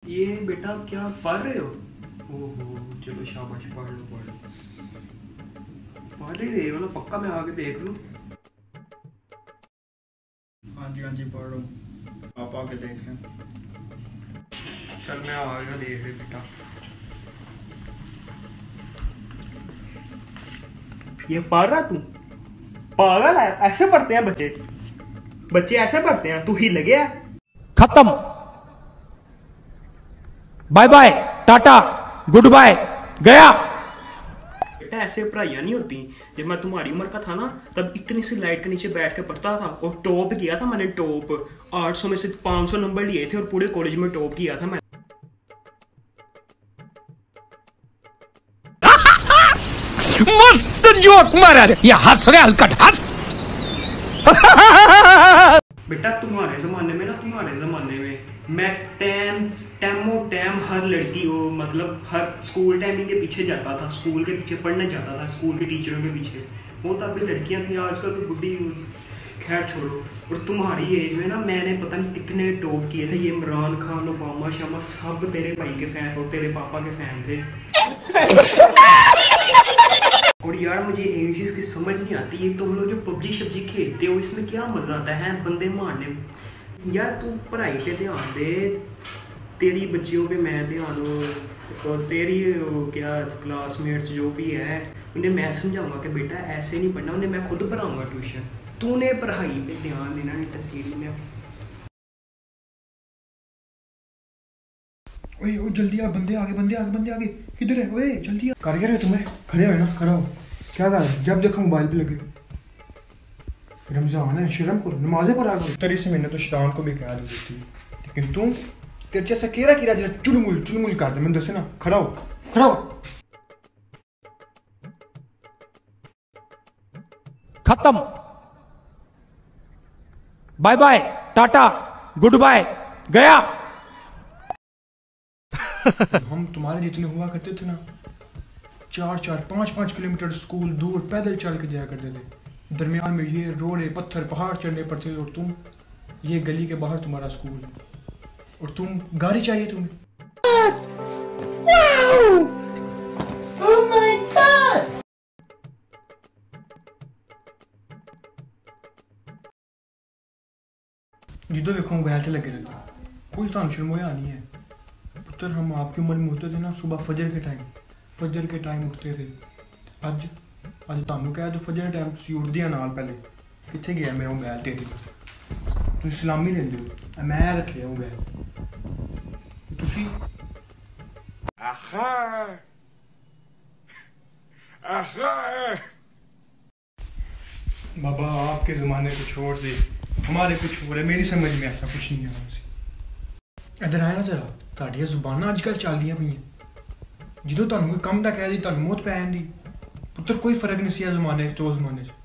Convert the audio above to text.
ये बेटा क्या पढ़ रहे हो? ओहो चलो शाबाश, पढ़ लो पढ़ लो। पढ़ ही रहे हो ना? पक्का मैं आगे देख लूँ? हाँ जी पढ़ लो, आप आके देख लें। चल मैं आ गया, देख रहे बेटा। ये पढ़ रहा तू? पागल है? ऐसे पढ़ते हैं बच्चे? बच्चे ऐसे पढ़ते हैं? तू हिल गया? खत्म, bye bye, tata, good bye, गया। बेटा ऐसे पढ़ाइयाँ नहीं होती। जब मैं तुम्हारी उम्र का था ना, तब इतनी सी लाइट के नीचे बैठ के पढ़ता था और टॉप किया था मैंने। टॉप 800 में से 500 नंबर लिए थे और पूरे कॉलेज में टॉप किया था मैं। मस्त जोक मारा रे, ये हंस रहे हलकट हंस। बेटा तुम्हारे जमाने में मैं टैम हर लड़की को, मतलब हर स्कूल टाइमिंग के पीछे जाता था, स्कूल के पीछे पढ़ने जाता था, स्कूल के टीचरों के पीछे। वो तब भी लड़कियां थी, आजकल तो बुढ़ी। खैर छोड़ो। और तुम्हारी एज में ना मैंने पता नहीं कितने टॉप किए थे। ये इमरान खान, ओबामा शामा सब तेरे भाई के फैन और तेरे पापा के फैन थे। और यार मुझे एक चीज की समझ नहीं आती है, तुम लोग जो पबजी शब्जी खेलते हो इसमें क्या मजा आता है बंदे मारने? यार तू पढ़ाई पे ध्यान दे, तेरी बच्चियों पे मैं ध्यान दूँ, और तेरी क्या क्लासमेट्स जो भी है उन्हें मैं समझाऊंगा कि बेटा ऐसे नहीं पढ़ना, उन्हें मैं खुद पढ़ाऊंगा ट्यूशन। तूने पढ़ाई पे ध्यान देना नहीं, तरकीब में। ओए जल्दी आ, बंदे आगे किधर है? ओए जल्दी आ। कारीगर है तुम्हें? खड़े हो ना, खड़ा हो। क्या कर रहे? जब देखो मोबाइल पे लगे। रमजान है, शर्म करो, नमाज़ें पढ़ा करो। तरी से मैंने तो शैतान को भी कह दी थी, लेकिन तुम तेरे जैसा केरा जरा चुलमुल कर दे। मैंने दसे ना, खड़ा हो। खत्म, bye bye, tata, good bye, गया। हम तुम्हारे जितने हुआ करते थे ना, 4-4, 5-5 किलोमीटर स्कूल दूर पैदल चल के जाया करते थे। दरमियान में ये रोड़े पत्थर पहाड़ चढ़ने पड़ते थे, और तुम ये गली के बाहर तुम्हारा स्कूल है, और तुम गाड़ी चाहिए तुम्हें। जिदो देखो मोबाइल से लगे रहते, कोई तो शर्म नहीं है पुत्र। हम आपकी उम्र में होते थे ना, सुबह फजर के टाइम उठते थे। अज तुहानू कह दो फजर के टाइम तुसीं उठदे नाल पहले कित्थे गया मेरा मोबाइल? तेरे तुसीं सलामी लेंदे हो, मैं रखे मोबाइल। तुसीं बाबा आपके ज़माने को छोड़ दे, हमारे कुछ हो रहा है। मेरी समझ में ऐसा कुछ नहीं है। इधर आए ना जरा, तुहाडियां जुबानां अजकल चलदियां पईयां। ਜਦੋਂ ਤੁਹਾਨੂੰ ਕੋਈ ਕੰਮ ਦਾ ਕਹਿ ਦੀ ਤੁਹਾਨੂੰ ਮੌਤ ਪੈ ਜਾਂਦੀ। ਪੁੱਤਰ ਕੋਈ ਫਰਕ ਨਹੀਂ ਸੀ ਇਸ ਜ਼ਮਾਨੇ 'ਚ, ਉਸ ਜ਼ਮਾਨੇ 'ਚ।